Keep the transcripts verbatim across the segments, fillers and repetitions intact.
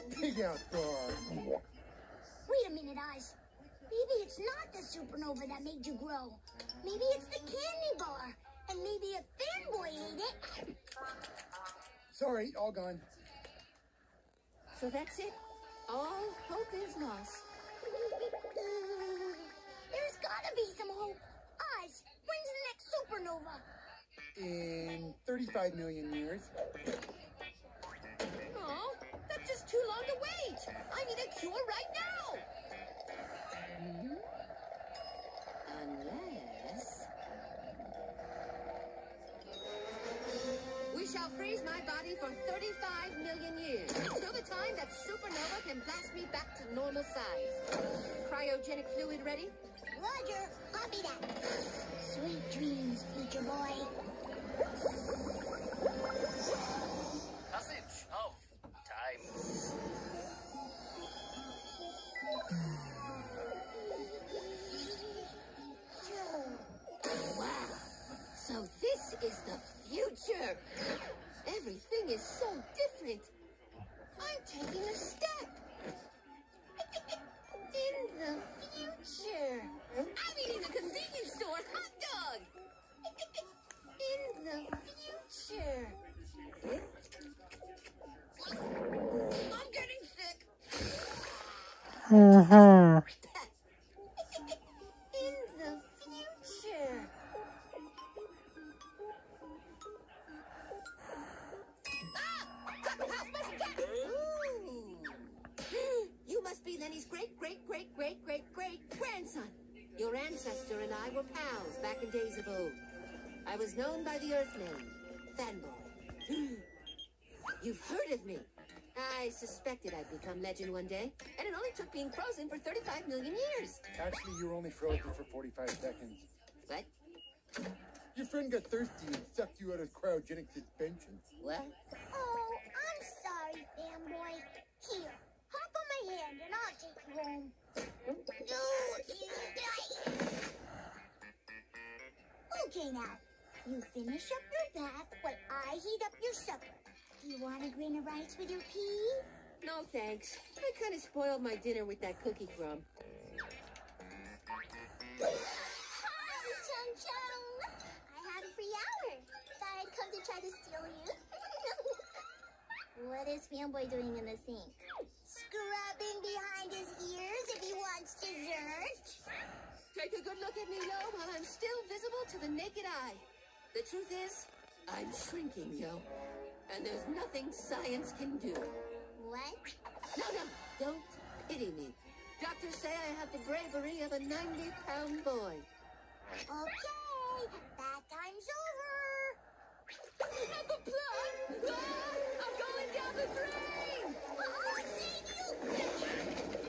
Big outdoor. Wait a minute, Oz. Maybe it's not the supernova that made you grow. Maybe it's the candy bar. And maybe a fanboy ate it. Sorry, all gone. So that's it. All hope is lost. There's gotta be some hope. Oz, when's the next supernova? In thirty-five million years. Oh, that's just too long to wait. I need a cure right now. Mm-hmm. Unless... We shall freeze my body for thirty-five million years. Until the time that supernova can blast me back to normal size. Cryogenic fluid ready? Roger, copy that. Sweet dreams, future boy. Passage of time. Wow. So this is the future. Everything is so different. I'm taking a step. In the future. I'm eating a convenience store hot dog. In the future. I'm getting sick. Uh-huh. In the future. Ah! Taco House, Motion Cat! Ooh. You must be Lenny's great, great, great, great, great, great grandson. Your ancestor and I were pals back in days of old. I was known by the Earth name, Fanboy. You've heard of me. I suspected I'd become legend one day, and it only took being frozen for thirty-five million years. Actually, you were only frozen for forty-five seconds. What? Your friend got thirsty and sucked you out of cryogenic suspension. What? Oh, I'm sorry, fanboy. Here, hop on my hand and I'll take you home. Okay, now. You finish up your bath while I heat up your supper. Do you want a grain of rice with your pea? No, thanks. I kind of spoiled my dinner with that cookie crumb. Hi, Chum Chum. I had a free hour. Thought I'd come to try to steal you. What is Fanboy doing in the sink? Scrubbing behind his ears if he wants dessert. Take a good look at me, yo, while I'm still visible to the naked eye. The truth is, I'm shrinking, yo. And there's nothing science can do. What? No, no, don't pity me. Doctors say I have the bravery of a ninety-pound boy. Okay, that time's over. Not the plug! Ah, I'm going down the drain! I'll save you!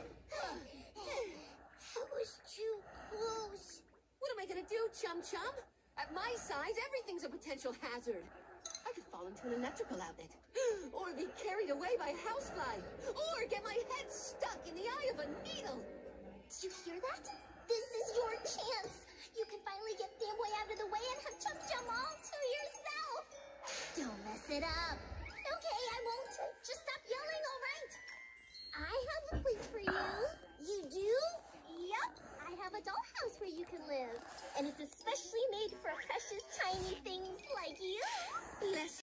That was too close. What am I gonna do, Chum Chum? At my size, everything's a potential hazard. I could fall into an electrical outlet, or be carried away by a housefly, or get my head stuck in the eye of a needle. Did you hear that? This is your chance. You can finally get Fanboy out of the way and have Chum Chum all to yourself. Don't mess it up. Okay, I won't. Just stop yelling, all right? I have a place for you. You do? Yep. I have a dollhouse where you can live. And it's especially made for precious tiny things like you. Less